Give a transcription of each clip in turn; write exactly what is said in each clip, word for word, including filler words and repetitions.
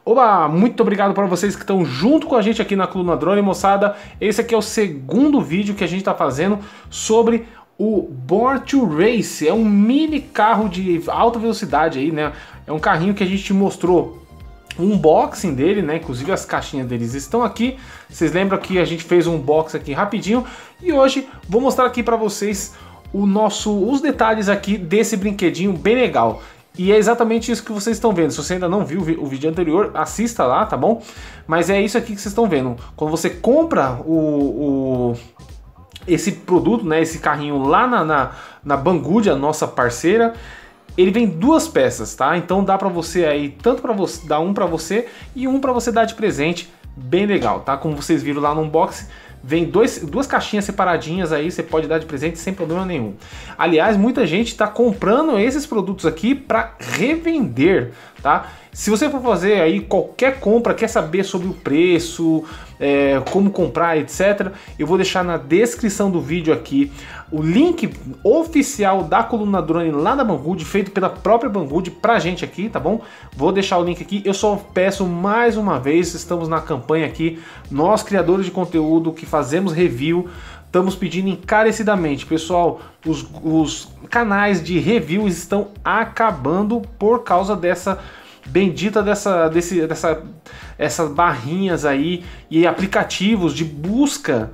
Oba, muito obrigado para vocês que estão junto com a gente aqui na Coluna Drone, moçada. Esse aqui é o segundo vídeo que a gente está fazendo sobre o Born to Race. É um mini carro de alta velocidade aí, né? É um carrinho que a gente mostrou um unboxing dele, né? Inclusive as caixinhas deles estão aqui. Vocês lembram que a gente fez um unboxing aqui rapidinho e hoje vou mostrar aqui para vocês o nosso, os detalhes aqui desse brinquedinho bem legal. E é exatamente isso que vocês estão vendo. Se você ainda não viu o vídeo anterior, assista lá, tá bom? Mas é isso aqui que vocês estão vendo. Quando você compra o, o esse produto, né, esse carrinho lá na, na, na Banggood, a nossa parceira, ele vem duas peças, tá? Então dá pra você aí, tanto pra você, dar um pra você e um pra você dar de presente. Bem legal, tá? Como vocês viram lá no unboxing, vem dois, duas caixinhas separadinhas aí, você pode dar de presente sem problema nenhum. Aliás, muita gente está comprando esses produtos aqui para revender, tá? Se você for fazer aí qualquer compra, quer saber sobre o preço, é, como comprar, etcétera, eu vou deixar na descrição do vídeo aqui o link oficial da Coluna Drone lá da Banggood, feito pela própria Banggood pra gente aqui, tá bom? Vou deixar o link aqui. Eu só peço mais uma vez, estamos na campanha aqui, nós criadores de conteúdo que fazemos review, estamos pedindo encarecidamente, pessoal, os, os canais de reviews estão acabando por causa dessa bendita dessa, desse, dessa, essas barrinhas aí e aplicativos de busca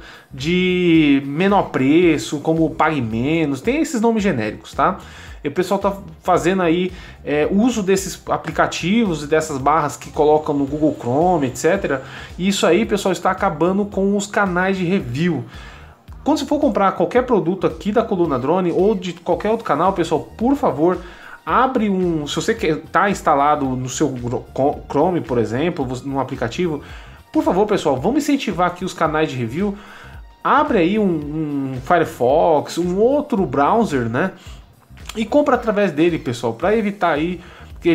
de menor preço, como Pague Menos, tem esses nomes genéricos, tá? E o pessoal tá fazendo aí é, uso desses aplicativos e dessas barras que colocam no Google Chrome, etcétera. E isso aí, pessoal, está acabando com os canais de review. Quando você for comprar qualquer produto aqui da Coluna Drone ou de qualquer outro canal, pessoal, por favor, abre um, se você está instalado no seu Chrome, por exemplo, no aplicativo, por favor, pessoal, vamos incentivar aqui os canais de review. Abre aí um, um Firefox, um outro browser, né? E compra através dele, pessoal, para evitar aí que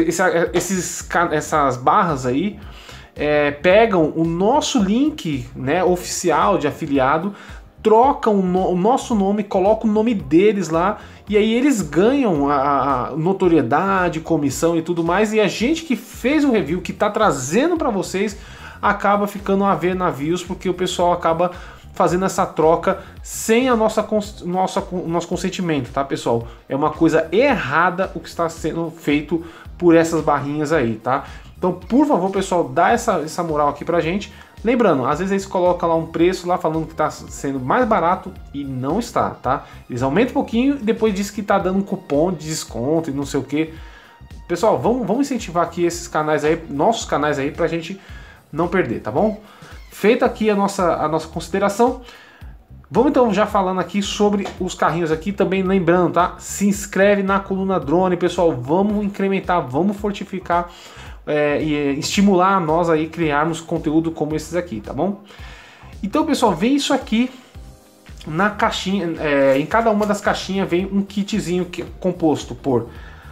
esses, essas barras aí é, pegam o nosso link, né, oficial de afiliado, trocam o, no, o nosso nome, colocam o nome deles lá e aí eles ganham a, a notoriedade, comissão e tudo mais, e a gente que fez o review, que está trazendo para vocês, acaba ficando a ver navios, porque o pessoal acaba fazendo essa troca sem a nossa, nossa, nosso consentimento, tá, pessoal? É uma coisa errada o que está sendo feito por essas barrinhas aí, tá? Então, por favor, pessoal, dá essa, essa moral aqui pra gente. Lembrando, às vezes eles colocam lá um preço lá falando que está sendo mais barato e não está, tá? Eles aumentam um pouquinho e depois diz que está dando um cupom de desconto e não sei o que. Pessoal, vamos, vamos incentivar aqui esses canais aí, nossos canais aí, pra gente não perder, tá bom? Feita aqui a nossa, a nossa consideração, vamos então já falando aqui sobre os carrinhos aqui, também lembrando, tá? Se inscreve na Coluna Drone, pessoal, vamos incrementar, vamos fortificar é, e estimular nós aí criarmos conteúdo como esses aqui, tá bom? Então, pessoal, vem isso aqui na caixinha, é, em cada uma das caixinhas vem um kitzinho que é composto por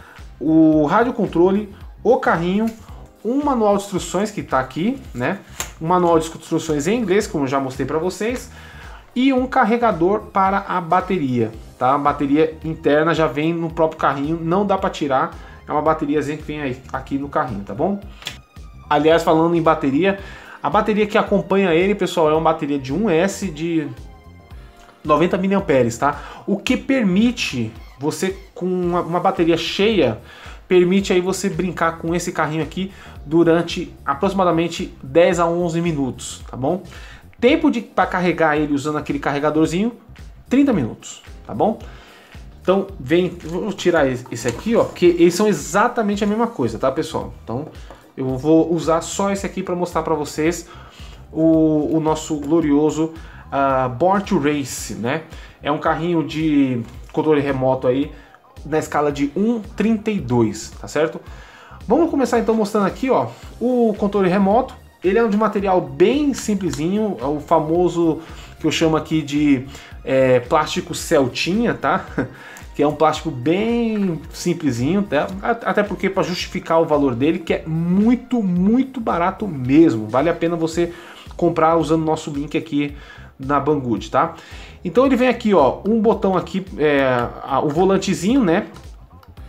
o rádio controle, o carrinho, um manual de instruções que está aqui, né? Um manual de instruções em inglês, como eu já mostrei para vocês, e um carregador para a bateria, tá? A bateria interna já vem no próprio carrinho, não dá para tirar, é uma bateriazinha que vem aí, aqui no carrinho, tá bom? Aliás, falando em bateria, a bateria que acompanha ele, pessoal, é uma bateria de um S de noventa miliamperes, tá? O que permite você, com uma, uma bateria cheia, permite aí você brincar com esse carrinho aqui durante aproximadamente dez a onze minutos, tá bom? Tempo de para carregar ele usando aquele carregadorzinho, trinta minutos, tá bom? Então, vem, vou tirar esse aqui, ó, porque eles são exatamente a mesma coisa, tá, pessoal? Então, eu vou usar só esse aqui para mostrar para vocês o, o nosso glorioso uh, Born to Race, né? É um carrinho de controle remoto aí, na escala de um vírgula trinta e dois, tá certo? Vamos começar então mostrando aqui, ó, o controle remoto. Ele é de material bem simplesinho, é o famoso que eu chamo aqui de é, plástico Celtinha, tá? Que é um plástico bem simplesinho, tá? Até porque para justificar o valor dele, que é muito, muito barato mesmo. Vale a pena você comprar usando o nosso link aqui na Banggood, tá? Então ele vem aqui, ó, um botão aqui, é, o volantezinho, né?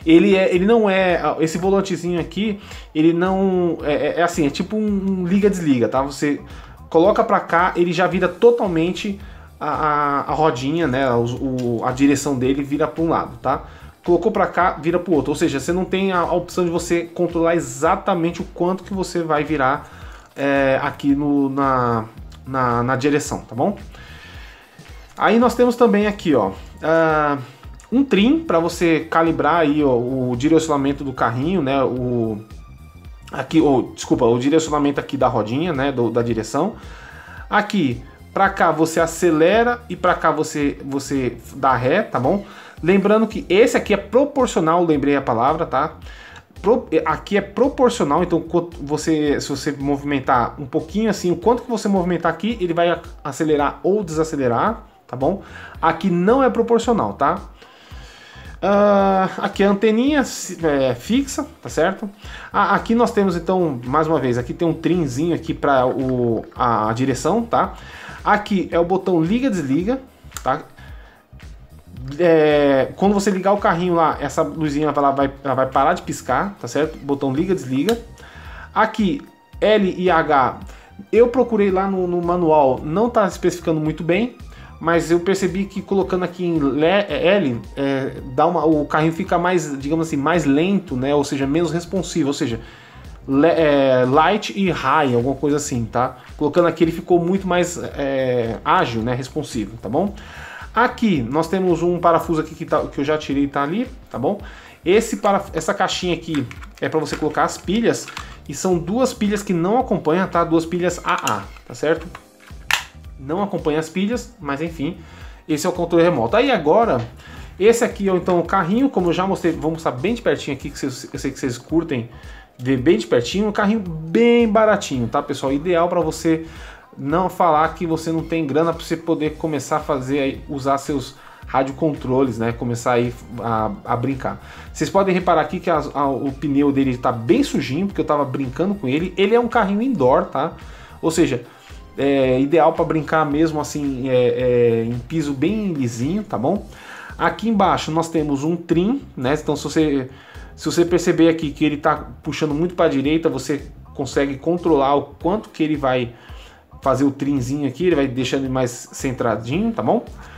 Ele, é, ele não é, esse volantezinho aqui, ele não, é, é assim, é tipo um liga-desliga, tá? Você coloca pra cá, ele já vira totalmente a, a, a rodinha, né, o, o, a direção dele vira para um lado, tá? Colocou pra cá, vira pro outro, ou seja, você não tem a, a opção de você controlar exatamente o quanto que você vai virar é, aqui no, na, na, na direção, tá bom? Aí nós temos também aqui, ó, uh, um trim para você calibrar aí ó, o direcionamento do carrinho, né? O aqui, oh, desculpa, o direcionamento aqui da rodinha, né? Do, da direção. Aqui, para cá você acelera e para cá você você dá ré, tá bom? Lembrando que esse aqui é proporcional, lembrei a palavra, tá? Pro, aqui é proporcional, então você, se você movimentar um pouquinho assim, o quanto que você movimentar aqui, ele vai acelerar ou desacelerar. Tá bom? Aqui não é proporcional, tá? Uh, aqui a anteninha é, fixa, tá certo? Ah, aqui nós temos então, mais uma vez, aqui tem um trimzinho aqui para a, a direção, tá? Aqui é o botão liga-desliga, tá? É, quando você ligar o carrinho lá, essa luzinha ela vai, ela vai parar de piscar, tá certo? Botão liga-desliga. Aqui L e H, eu procurei lá no, no manual, não tá especificando muito bem. Mas eu percebi que colocando aqui em L, é, dá uma, o carrinho fica mais, digamos assim, mais lento, né? Ou seja, menos responsivo, ou seja, le, é, light e high, alguma coisa assim, tá? Colocando aqui ele ficou muito mais é, ágil, né? Responsivo, tá bom? Aqui nós temos um parafuso aqui que, tá, que eu já tirei, tá ali, tá bom? Esse para, essa caixinha aqui é para você colocar as pilhas e são duas pilhas que não acompanham, tá? Duas pilhas A A, tá certo? Não acompanha as pilhas, mas enfim, esse é o controle remoto. Aí agora, esse aqui é então o carrinho, como eu já mostrei, vou mostrar bem de pertinho aqui, que vocês, eu sei que vocês curtem ver bem de pertinho, um carrinho bem baratinho, tá pessoal? Ideal para você não falar que você não tem grana para você poder começar a fazer, aí, usar seus radiocontroles, né? Começar aí a, a brincar. Vocês podem reparar aqui que a, a, o pneu dele está bem sujinho, porque eu estava brincando com ele. Ele é um carrinho indoor, tá? Ou seja, é ideal para brincar mesmo assim é, é, em piso bem lisinho, tá bom? Aqui embaixo nós temos um trim, né? Então se você, se você perceber aqui que ele está puxando muito para a direita, você consegue controlar o quanto que ele vai fazer o trimzinho aqui, ele vai deixando ele mais centradinho, tá bom?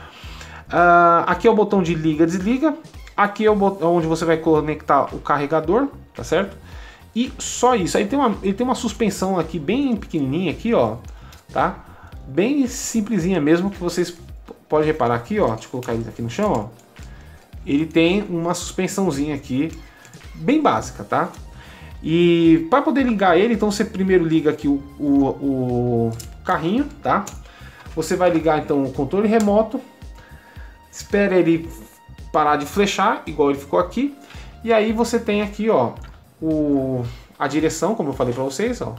Uh, aqui é o botão de liga, desliga. Aqui é o botão onde você vai conectar o carregador, tá certo? E só isso. Aí tem uma, ele tem uma suspensão aqui bem pequenininha aqui, ó. Tá? Bem simplesinha mesmo, que vocês podem reparar aqui, ó. Deixa eu colocar ele aqui no chão, ó. Ele tem uma suspensãozinha aqui, bem básica, tá? E para poder ligar ele, então você primeiro liga aqui o, o, o carrinho, tá? Você vai ligar então o controle remoto, espera ele parar de flechar, igual ele ficou aqui. E aí você tem aqui, ó, o, a direção, como eu falei para vocês, ó.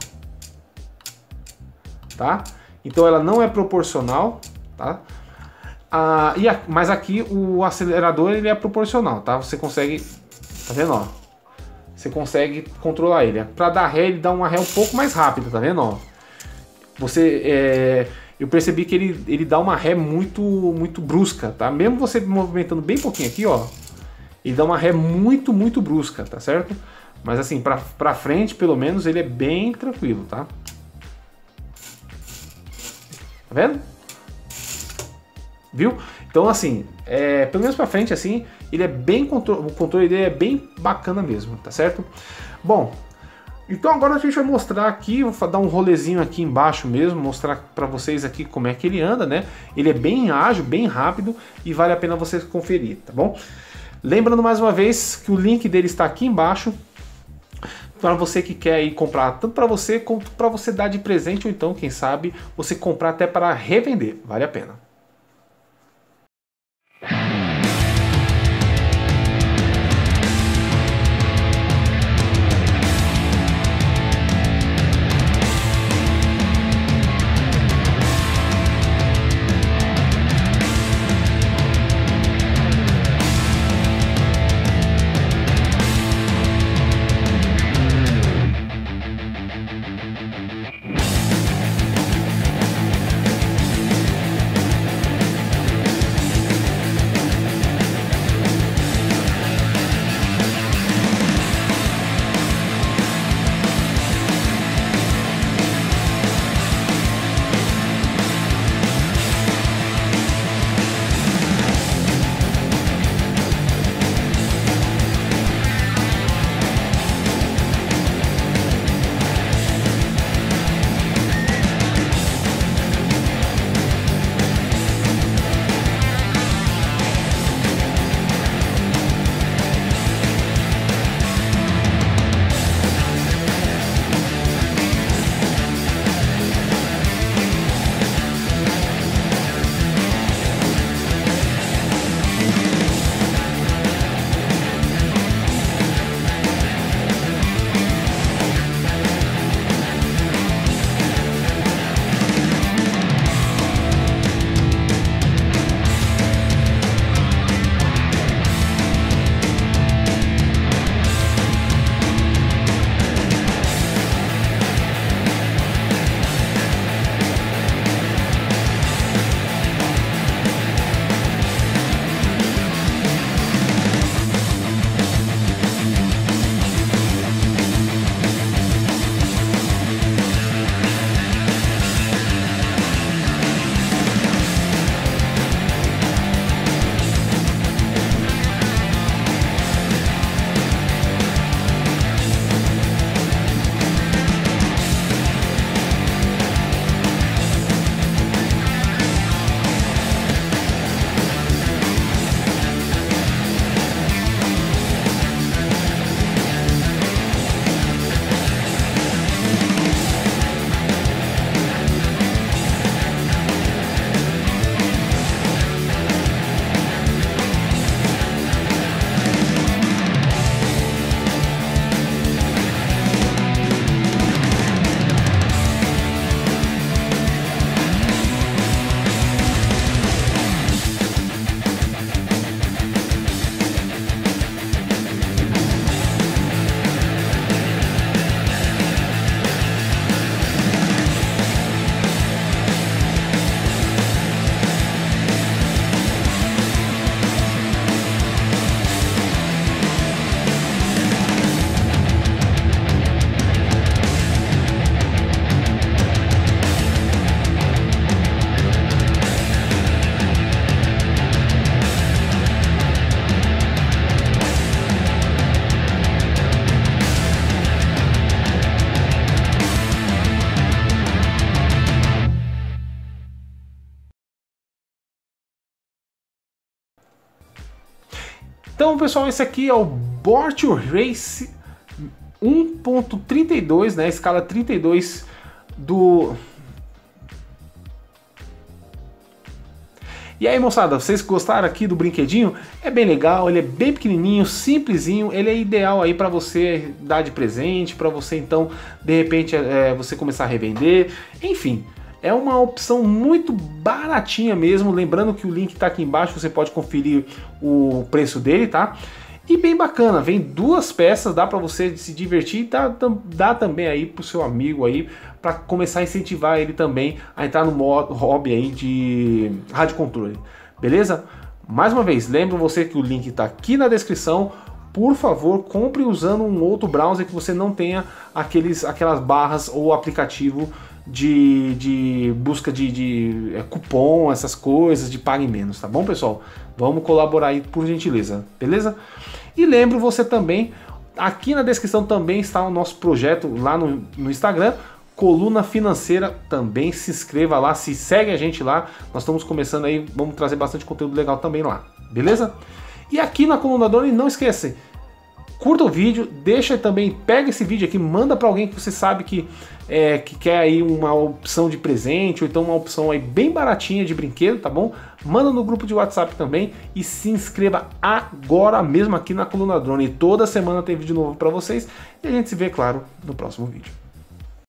Tá? Então ela não é proporcional, tá? Ah, e a, mas aqui o acelerador ele é proporcional, tá? Você consegue, tá vendo, ó? Você consegue controlar ele. Para dar ré ele dá uma ré um pouco mais rápida, tá vendo, ó? Você, é, eu percebi que ele, ele dá uma ré muito, muito brusca, tá? Mesmo você movimentando bem pouquinho aqui, ó, ele dá uma ré muito, muito brusca, tá certo? Mas assim, para para frente, pelo menos ele é bem tranquilo, tá? Tá vendo? Viu? Então assim, é, pelo menos pra frente assim, ele é bem, o controle dele é bem bacana mesmo, tá certo? Bom, então agora a gente vai mostrar aqui, vou dar um rolezinho aqui embaixo mesmo, mostrar pra vocês aqui como é que ele anda, né? Ele é bem ágil, bem rápido e vale a pena você conferir, tá bom? Lembrando mais uma vez que o link dele está aqui embaixo, para você que quer ir comprar, tanto para você quanto para você dar de presente, ou então, quem sabe, você comprar até para revender, vale a pena. Então, pessoal, esse aqui é o Bortu Race um ponto trinta e dois, né, escala trinta e dois do... E aí, moçada, vocês gostaram aqui do brinquedinho? É bem legal, ele é bem pequenininho, simplesinho, ele é ideal aí para você dar de presente, para você então, de repente, é, você começar a revender, enfim. É uma opção muito baratinha mesmo, lembrando que o link está aqui embaixo, você pode conferir o preço dele, tá? E bem bacana, vem duas peças, dá para você se divertir e dá, dá também aí pro seu amigo aí, para começar a incentivar ele também a entrar no modo hobby aí de rádio controle, beleza? Mais uma vez, lembro você que o link está aqui na descrição. Por favor, compre usando um outro browser que você não tenha aqueles, aquelas barras ou aplicativo de, de busca de, de é, cupom, essas coisas, de pague menos, tá bom, pessoal? Vamos colaborar aí, por gentileza, beleza? E lembro você também, aqui na descrição também está o nosso projeto lá no, no Instagram, Coluna Financeira, também se inscreva lá, se segue a gente lá, nós estamos começando aí, vamos trazer bastante conteúdo legal também lá, beleza? E aqui na Coluna Drone, não esquece, curta o vídeo, deixa também, pega esse vídeo aqui, manda para alguém que você sabe que, é, que quer aí uma opção de presente, ou então uma opção aí bem baratinha de brinquedo, tá bom? Manda no grupo de WhatsApp também e se inscreva agora mesmo aqui na Coluna Drone. Toda semana tem vídeo novo para vocês e a gente se vê, claro, no próximo vídeo.